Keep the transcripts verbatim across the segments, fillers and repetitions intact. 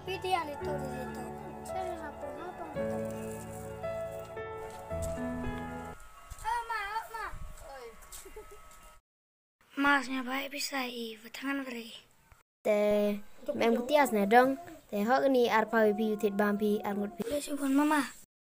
Video itu di situ. Saya sapu apa gitu. Oh, ma, oh, ma. Oi. Masnya baik bisa i, tangan beri. Te mem kutias na dong. Te hok ni ar pawi pi utit bampi ar ngut pi. Lesibun mama.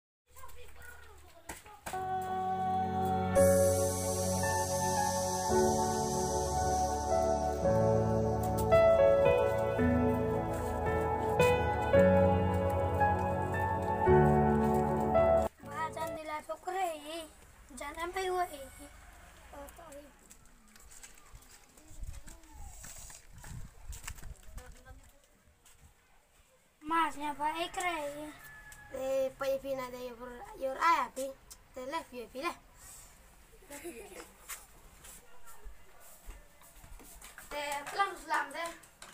Bahasan dilasok rei. Jangan sampai wei. Masnya baik rei. Te pai pi na de yor yor aya pi. Te lef pi pi le. Te pelang selam de.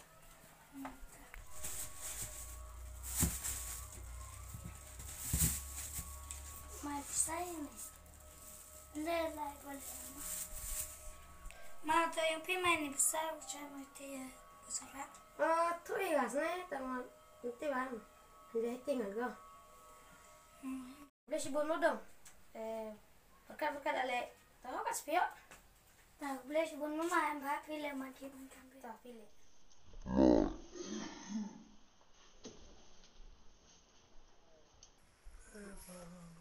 Ma bisa ini. Lelai boleh. Ma tuh yang pima ini besar, ucap mati ya besar. Oh, tu iya sne tama nanti bang. Jadi tinggal go. Boleh sibuk lo dong. Eh, perkat-perkat ale. Tahu kas pio? Tahu boleh sibuk mama yang bapak pilih mati macam itu. Tahu pilih. Hmm.